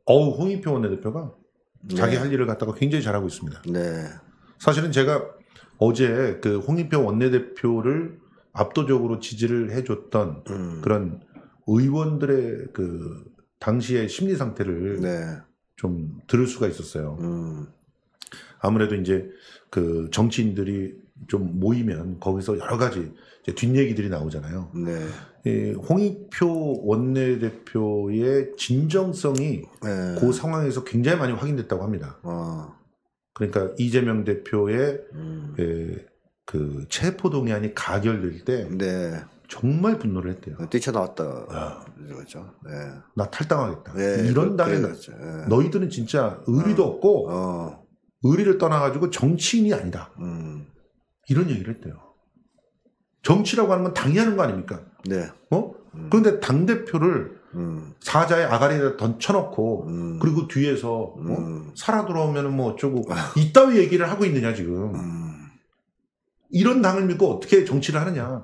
홍익표 원내대표가 자기 할 일을 갖다가 굉장히 잘하고 있습니다. 네. 사실은 제가 어제 그 홍익표 원내대표를 압도적으로 지지를 해줬던 그런 의원들의 그 당시의 심리 상태를 네. 좀 들을 수가 있었어요. 아무래도 이제 그 정치인들이 좀 모이면 거기서 여러 가지 이제 뒷얘기들이 나오잖아요. 네. 이 홍익표 원내대표의 진정성이 네. 그 상황에서 굉장히 많이 확인됐다고 합니다. 그러니까 이재명 대표의 그 체포동의안이 가결될 때 네. 정말 분노를 했대요. 뛰쳐나왔다. 그렇죠. 네. 나 탈당하겠다. 네, 이런 당에 네. 너희들은 진짜 의리도 없고 의리를 떠나가지고 정치인이 아니다. 이런 얘기를 했대요. 정치라고 하는 건 당이 하는 거 아닙니까? 네. 그런데 당대표를 사자의 아가리에다 던쳐놓고 그리고 뒤에서 살아 돌아오면 뭐 어쩌고 이따위 얘기를 하고 있느냐 지금. 이런 당을 믿고 어떻게 정치를 하느냐.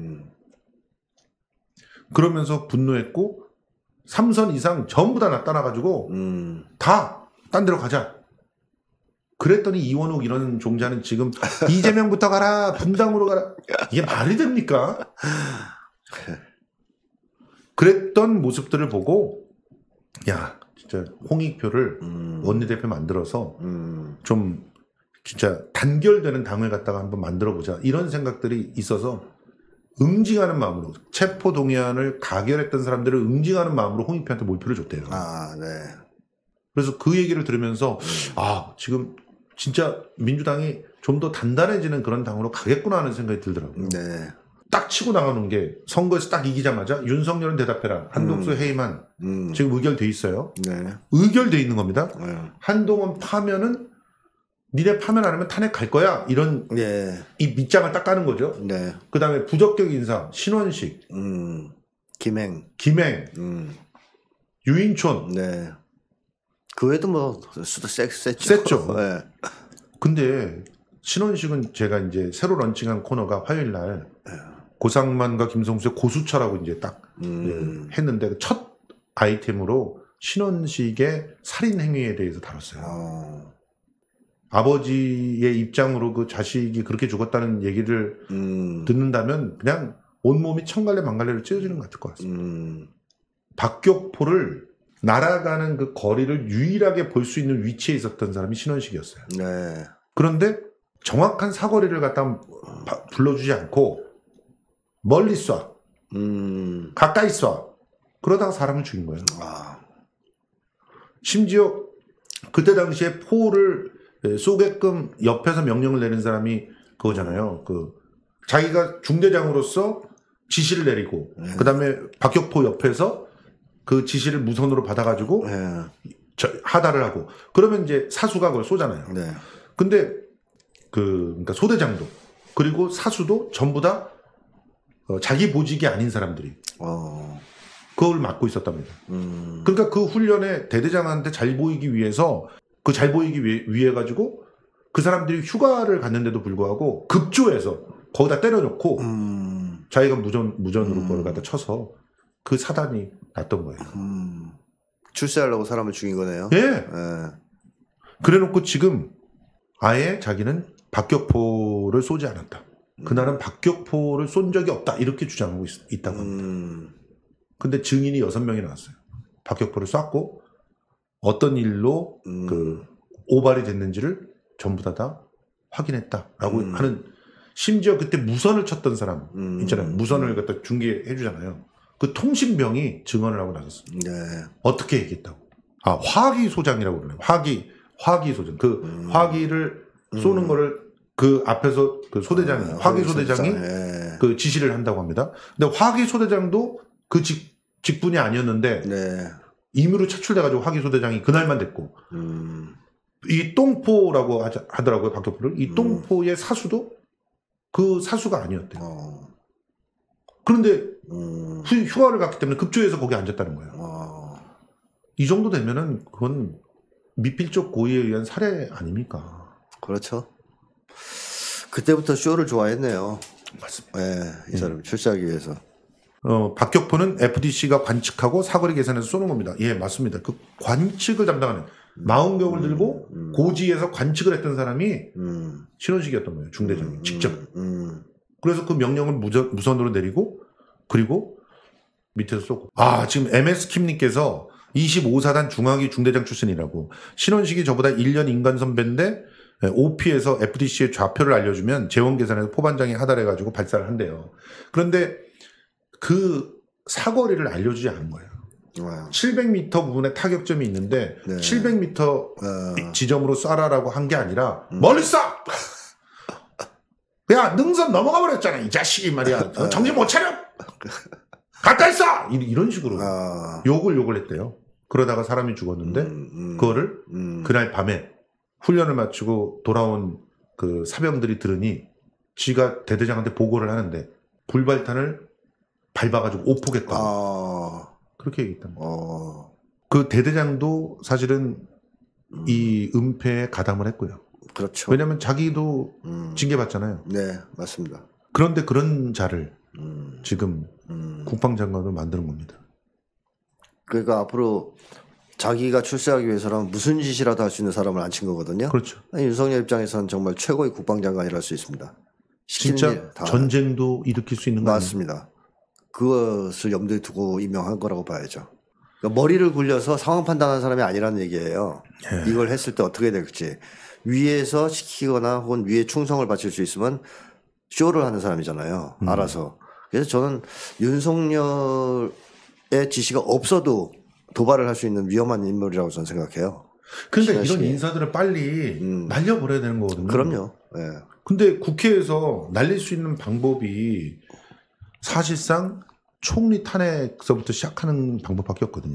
그러면서 분노했고 3선 이상 전부 다 나타나가지고 다 딴 데로 가자. 그랬더니 이원욱 이런 종자는 지금 이재명부터 가라 분당으로 가라. 이게 말이 됩니까? 그랬던 모습들을 보고 야 진짜 홍익표를 원내대표 만들어서 좀 진짜 단결되는 당을 갖다가 한번 만들어보자 이런 생각들이 있어서 응징하는 마음으로 체포동의안을 가결했던 사람들을 응징하는 마음으로 홍익표한테 몰표를 줬대요. 네. 그래서 그 얘기를 들으면서 지금 진짜 민주당이 좀 더 단단해지는 그런 당으로 가겠구나 하는 생각이 들더라고요. 네. 딱 치고 나가는 게 선거에서 딱 이기자마자 윤석열은 대답해라. 한동수 해임안 지금 의결돼 있어요. 네. 의결돼 있는 겁니다. 네. 한동훈 파면은 니네 파면 안 하면 탄핵 갈 거야. 이런 이 밑장을 딱 까는 거죠. 네. 그다음에 부적격 인사 신원식, 김행, 유인촌. 네. 그 외에도 뭐 수도 셌죠. 셌죠. 네. 근데 신원식은 제가 이제 새로 런칭한 코너가 화요일 날 고상만과 김성수의 고수처라고 이제 딱 했는데 첫 아이템으로 신원식의 살인 행위에 대해서 다뤘어요. 아버지의 입장으로 그 자식이 그렇게 죽었다는 얘기를 듣는다면 그냥 온몸이 천갈래 만갈래로 찢어지는 것 같을 것 같습니다. 박격포를 날아가는 그 거리를 유일하게 볼 수 있는 위치에 있었던 사람이 신원식이었어요. 네. 그런데 정확한 사거리를 갖다 불러주지 않고 멀리 쏴, 가까이 쏴. 그러다가 사람을 죽인 거예요. 심지어 그때 당시에 포를 쏘게끔 옆에서 명령을 내린 사람이 그거잖아요. 그 자기가 중대장으로서 지시를 내리고 그다음에 박격포 옆에서 그 지시를 무선으로 받아가지고 하달을 하고 그러면 이제 사수가 그걸 쏘잖아요. 네. 근데 그러니까 소대장도 그리고 사수도 전부 다 자기 보직이 아닌 사람들이 그걸 맡고 있었답니다. 그러니까 그 훈련에 대대장한테 잘 보이기 위해서 그 잘 보이기 위해 가지고 그 사람들이 휴가를 갔는데도 불구하고 급조해서 거기다 때려놓고 자기가 무전으로 그걸 갖다 쳐서 그 사단이 났던 거예요. 출세하려고 사람을 죽인 거네요. 예. 그래놓고 지금 아예 자기는 박격포를 쏘지 않았다. 그날은 박격포를 쏜 적이 없다. 이렇게 주장하고 있다고 합니다. 근데 증인이 6명이 나왔어요. 박격포를 쐈고 어떤 일로 그 오발이 됐는지를 전부 다 확인했다라고 하는 심지어 그때 무선을 쳤던 사람 있잖아요. 무선을 갖다 중계해 주잖아요. 그 통신병이 증언을 하고 나섰습니다. 네. 어떻게 얘기했다고? 화기 소장이라고 그러네요. 화기 소장. 그 화기를 쏘는 거를 그 앞에서 그 소대장이 화기 소대장이 그 지시를 한다고 합니다. 근데 화기 소대장도 그 직분이 아니었는데 임의로 차출돼가지고 화기 소대장이 그날만 됐고 이 똥포라고 하더라고요. 박격포를. 이 똥포의 사수도 그 사수가 아니었대요. 그런데 휴가를 갔기 때문에 급조해서 거기 앉았다는 거예요. 이 정도 되면은 그건 미필적 고의에 의한 살해 아닙니까? 그렇죠. 그때부터 쇼를 좋아했네요. 맞습니다. 이 사람 출세하기 위해서. 박격포는 FDC가 관측하고 사거리 계산해서 쏘는 겁니다. 예, 맞습니다. 그 관측을 담당하는 마운격을 들고 고지에서 관측을 했던 사람이 신원식이었던 거예요. 중대장이 직접. 그래서 그 명령을 무선으로 내리고 그리고 밑에서 쏘고. 지금 MS킴님께서 25사단 중화기 중대장 출신이라고. 신원식이 저보다 1년 인간 선배인데 OP에서 FDC의 좌표를 알려주면 재원 계산해서 포반장이 하달해가지고 발사를 한대요. 그런데 그 사거리를 알려주지 않은 거예요. 700m 부분에 타격점이 있는데 700m 지점으로 쏴라라고 한 게 아니라 멀리 쏴! 야 능선 넘어가 버렸잖아 이 자식이 말이야. 정신 못 차려! 가까이 쏴! 이런 식으로 욕을 했대요. 그러다가 사람이 죽었는데 그거를 그날 밤에 훈련을 마치고 돌아온 그 사병들이 들으니 지가 대대장한테 보고를 하는데 불발탄을 밟아가지고 오포겠다. 그렇게 얘기했단 말이에요. 그 대대장도 사실은 이 은폐에 가담을 했고요. 그렇죠. 왜냐하면 자기도 징계받잖아요. 네, 맞습니다. 그런데 그런 자를 지금 국방장관으로 만드는 겁니다. 그러니까 앞으로 자기가 출세하기 위해서는 무슨 짓이라도 할 수 있는 사람을 앉힌 거거든요. 그렇죠. 윤석열 입장에서는 정말 최고의 국방장관이라 할 수 있습니다. 진짜 전쟁도 일으킬 수 있는 거 맞습니다. 그것을 염두에 두고 임명한 거라고 봐야죠. 그러니까 머리를 굴려서 상황 판단하는 사람이 아니라는 얘기예요. 이걸 했을 때 어떻게 될지. 위에서 시키거나 혹은 위에 충성을 바칠 수 있으면 쇼를 하는 사람이잖아요. 알아서. 그래서 저는 윤석열의 지시가 없어도 도발을 할 수 있는 위험한 인물이라고 저는 생각해요. 그러니까 이런 인사들을 빨리 날려버려야 되는 거거든요. 그럼요. 예. 근데 국회에서 날릴 수 있는 방법이 사실상 총리 탄핵서부터 시작하는 방법밖에 없거든요.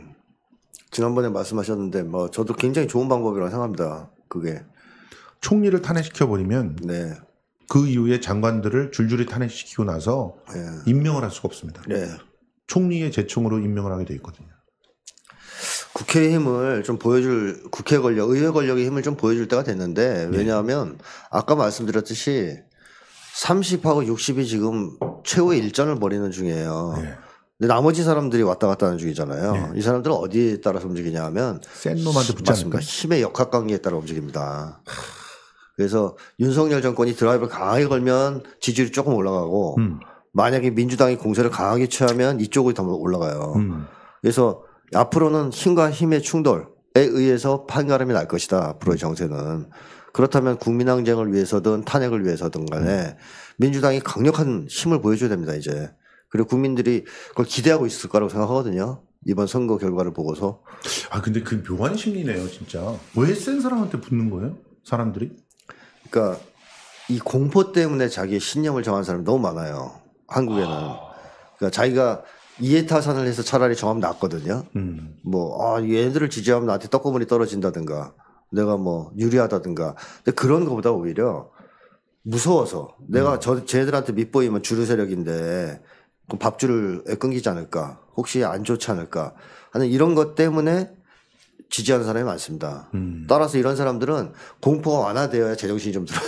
지난번에 말씀하셨는데 뭐 저도 굉장히 좋은 방법이라고 생각합니다. 그게 총리를 탄핵시켜버리면 그 이후에 장관들을 줄줄이 탄핵시키고 나서 임명을 할 수가 없습니다. 총리의 제총으로 임명을 하게 돼 있거든요. 국회의 힘을 좀 보여줄, 의회 권력의 힘을 좀 보여줄 때가 됐는데, 왜냐하면 아까 말씀드렸듯이 30하고 60이 지금 최후의 일전을 벌이는 중이에요. 근데 나머지 사람들이 왔다 갔다 하는 중이잖아요. 이 사람들은 어디에 따라서 움직이냐 하면 센 놈한테 붙지 않습니까? 힘의 역학관계에 따라 움직입니다. 그래서 윤석열 정권이 드라이브를 강하게 걸면 지지율이 조금 올라가고 만약에 민주당이 공세를 강하게 취하면 이쪽으로 더 올라가요. 그래서 앞으로는 힘과 힘의 충돌에 의해서 판가름이 날 것이다. 앞으로의 정세는. 그렇다면 국민항쟁을 위해서든 탄핵을 위해서든 간에 민주당이 강력한 힘을 보여줘야 됩니다. 이제. 그리고 국민들이 그걸 기대하고 있을 거라고 생각하거든요. 이번 선거 결과를 보고서. 근데 그 묘한 심리네요. 진짜. 왜 센 사람한테 붙는 거예요? 사람들이? 그러니까 이 공포 때문에 자기의 신념을 정한 사람이 너무 많아요. 한국에는. 그러니까 자기가 이해타산을 해서 차라리 정하면 낫거든요. 얘들을 지지하면 나한테 떡고물이 떨어진다든가 내가 뭐 유리하다든가. 근데 그런 것보다 오히려 무서워서 내가 쟤들한테 밑보이면 주류 세력인데 그럼 밥줄을 끊기지 않을까? 혹시 안 좋지 않을까? 하는 이런 것 때문에 지지하는 사람이 많습니다. 따라서 이런 사람들은 공포가 완화되어야 제정신이 좀 들어요.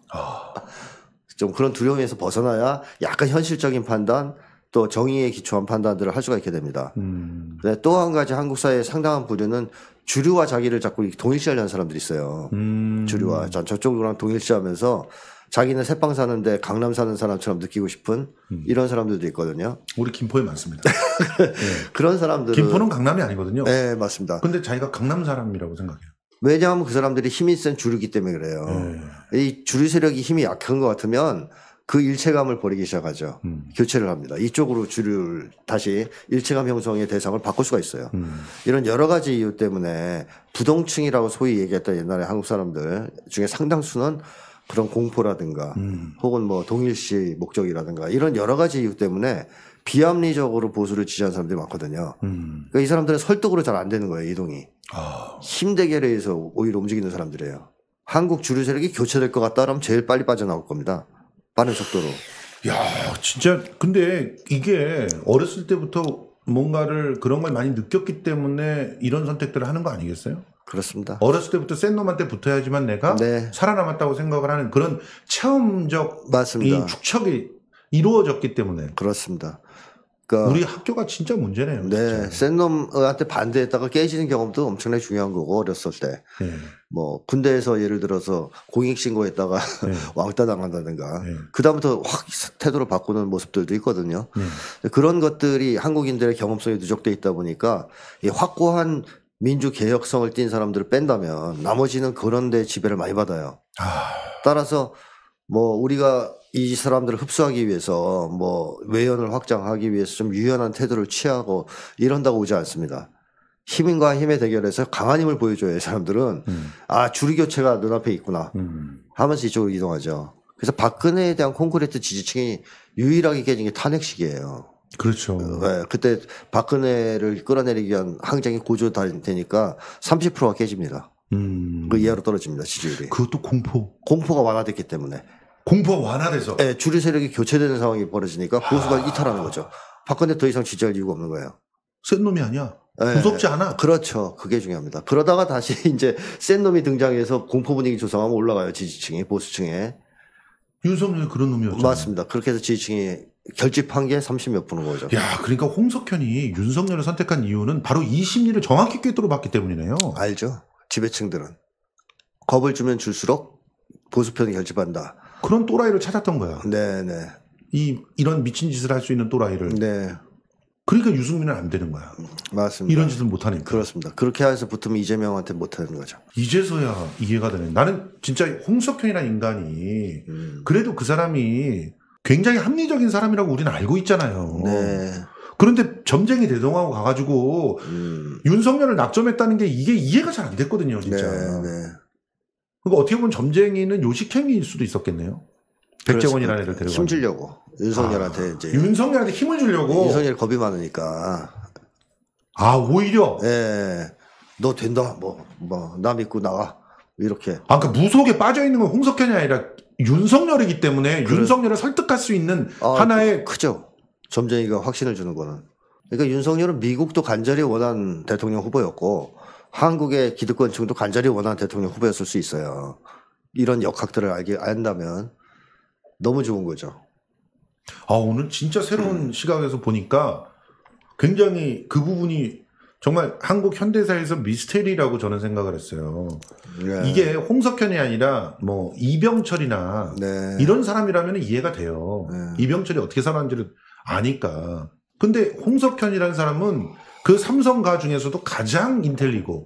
좀 그런 두려움에서 벗어나야 약간 현실적인 판단 또 정의에 기초한 판단들을 할 수가 있게 됩니다. 또 한 가지 한국 사회의 상당한 부류는 주류와 자기를 자꾸 동일시하려는 사람들이 있어요. 주류와 저쪽이랑 동일시하면서 자기는 새빵 사는데 강남 사는 사람처럼 느끼고 싶은 이런 사람들도 있거든요. 우리 김포에 많습니다. 그런 사람들은 김포는 강남이 아니거든요. 네, 맞습니다. 근데 자기가 강남 사람이라고 생각해요. 왜냐하면 그 사람들이 힘이 센 주류기 때문에 그래요. 이 주류 세력이 힘이 약한 것 같으면 그 일체감을 버리기 시작하죠. 교체를 합니다. 이쪽으로 주류를 다시 일체감 형성의 대상을 바꿀 수가 있어요. 이런 여러 가지 이유 때문에 부동층이라고 소위 얘기했던 옛날에 한국 사람들 중에 상당수는 그런 공포라든가 혹은 뭐 동일시 목적이라든가 이런 여러 가지 이유 때문에 비합리적으로 보수를 지지하는 사람들이 많거든요. 그러니까 이 사람들은 설득으로 잘 안 되는 거예요. 이동이. 힘 대결에 의해서 오히려 움직이는 사람들이에요. 한국 주류 세력이 교체될 것 같다라면 제일 빨리 빠져나올 겁니다. 빠른 속도로. 야, 진짜 근데 이게 어렸을 때부터 뭔가를 그런 걸 많이 느꼈기 때문에 이런 선택들을 하는 거 아니겠어요? 그렇습니다. 어렸을 때부터 센 놈한테 붙어야지만 내가 살아남았다고 생각을 하는 그런 체험적 이 축적이 이루어졌기 때문에. 그렇습니다. 그러니까 우리 학교가 진짜 문제네요. 네, 센 놈한테 반대했다가 깨지는 경험도 엄청나게 중요한 거고 어렸을 때. 네. 뭐 군대에서 예를 들어서 공익신고했다가 네. 왕따 당한다든가 네. 그다음부터 확 태도를 바꾸는 모습들도 있거든요. 네. 그런 것들이 한국인들의 경험성이 누적돼 있다 보니까 이 확고한 민주 개혁성을 띈 사람들을 뺀다면 나머지는 그런 데 지배를 많이 받아요. 따라서 뭐 우리가 이 사람들을 흡수하기 위해서 뭐 외연을 확장하기 위해서 좀 유연한 태도를 취하고 이런다고 오지 않습니다. 힘과 힘의 대결에서 강한 힘을 보여줘야 이 사람들은 아 줄이 교체가 눈앞에 있구나 하면서 이쪽으로 이동하죠. 그래서 박근혜에 대한 콘크리트 지지층이 유일하게 깨진 게 탄핵식이에요. 그렇죠. 네, 그때 박근혜를 끌어내리기 위한 항쟁이 고조되니까 30%가 깨집니다. 그 이하로 떨어집니다, 지지율이. 그것도 공포가 완화됐기 때문에. 공포가 완화돼서. 네, 주류 세력이 교체되는 상황이 벌어지니까 보수가 이탈하는 거죠. 박근혜 더 이상 지지할 이유가 없는 거예요. 센 놈이 아니야. 네, 무섭지 않아. 그렇죠. 그게 중요합니다. 그러다가 다시 이제 센 놈이 등장해서 공포 분위기 조성하면 올라가요, 지지층이, 보수층에. 윤석열이 그런 놈이었죠. 맞습니다. 그렇게 해서 지지층이 결집한 게 30몇 %인 거죠. 야, 그러니까 홍석현이 윤석열을 선택한 이유는 바로 이 심리를 정확히 꿰뚫어 봤기 때문이네요. 알죠. 지배층들은. 겁을 주면 줄수록 보수편이 결집한다. 그런 또라이를 찾았던 거야. 네네. 이런 미친 짓을 할 수 있는 또라이를. 네. 그러니까 유승민은 안 되는 거야. 맞습니다. 이런 짓을 못 하니까. 그렇습니다. 그렇게 해서 붙으면 이재명한테 못 하는 거죠. 이제서야 이해가 되네. 나는 진짜 홍석현이라는 인간이 그래도 그 사람이 굉장히 합리적인 사람이라고 우리는 알고 있잖아요. 네. 그런데 점쟁이 대동하고 가가지고 윤석열을 낙점했다는 게 이게 이해가 잘 안 됐거든요, 진짜. 네. 그러니까 어떻게 보면 점쟁이는 요식행위일 수도 있었겠네요. 백종원이라는 애를 데려가. 힘 주려고 윤석열한테 이제 윤석열한테 힘을 주려고. 윤석열 겁이 많으니까. 아 오히려. 네. 너 된다. 나 믿고 나와. 이렇게. 아, 그러니까 무속에 빠져 있는 건 홍석현이 아니라 윤석열이기 때문에 윤석열을 설득할 수 있는 하나의 크죠. 점쟁이가 확신을 주는 거는. 그러니까 윤석열은 미국도 간절히 원한 대통령 후보였고 한국의 기득권층도 간절히 원한 대통령 후보였을 수 있어요. 이런 역학들을 안다면 너무 좋은 거죠. 아, 오늘 진짜 새로운 시각에서 보니까 굉장히 그 부분이 정말 한국 현대사에서 미스테리라고 저는 생각을 했어요. 네. 이게 홍석현이 아니라 뭐 이병철이나 네. 이런 사람이라면 이해가 돼요. 네. 이병철이 어떻게 살았는지를 아니까. 근데 홍석현이라는 사람은 그 삼성가 중에서도 가장 인텔리고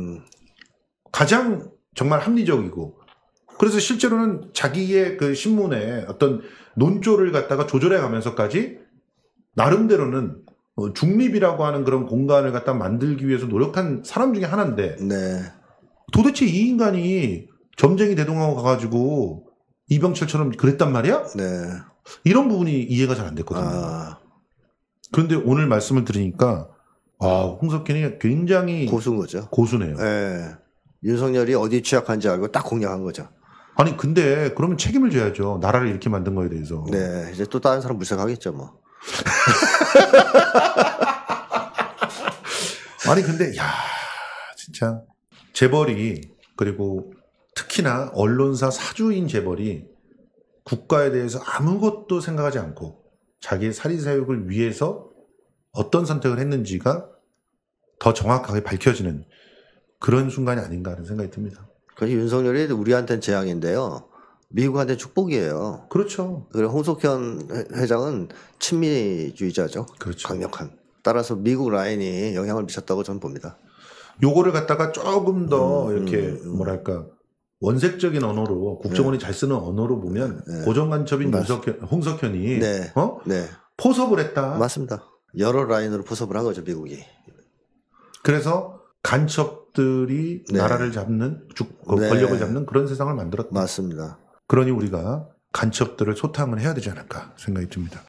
가장 정말 합리적이고 그래서 실제로는 자기의 그 신문에 어떤 논조를 갖다가 조절해 가면서까지 나름대로는 중립이라고 하는 그런 공간을 갖다 만들기 위해서 노력한 사람 중에 하나인데 네. 도대체 이 인간이 점쟁이 대동하고 가가지고 이병철처럼 그랬단 말이야? 네. 이런 부분이 이해가 잘 안 됐거든요. 그런데 오늘 말씀을 들으니까 홍석현이 굉장히 고수인 거죠. 고수네요. 네. 윤석열이 어디 취약한지 알고 딱 공략한 거죠. 아니 근데 그러면 책임을 져야죠. 나라를 이렇게 만든 거에 대해서. 네. 이제 또 다른 사람 물색하겠죠 뭐. 아니 근데 야 진짜 재벌이 그리고 특히나 언론사 사주인 재벌이 국가에 대해서 아무것도 생각하지 않고 자기의 사리사욕을 위해서 어떤 선택을 했는지가 더 정확하게 밝혀지는 그런 순간이 아닌가 하는 생각이 듭니다. 그래서 윤석열이 우리한테는 재앙인데요. 미국한테는 축복이에요. 그렇죠. 그리고 홍석현 회장은 친미주의자죠. 그렇죠. 강력한. 따라서 미국 라인이 영향을 미쳤다고 저는 봅니다. 요거를 갖다가 조금 더 이렇게 뭐랄까 원색적인 언어로 국정원이 잘 쓰는 언어로 보면 고정간첩인 홍석현이 네. 포섭을 했다. 맞습니다. 여러 라인으로 포섭을 한 거죠, 미국이. 그래서 간첩들이 나라를 잡는 권력을 잡는 그런 세상을 만들었다. 맞습니다. 그러니 우리가 간첩들을 소탕을 해야 되지 않을까 생각이 듭니다.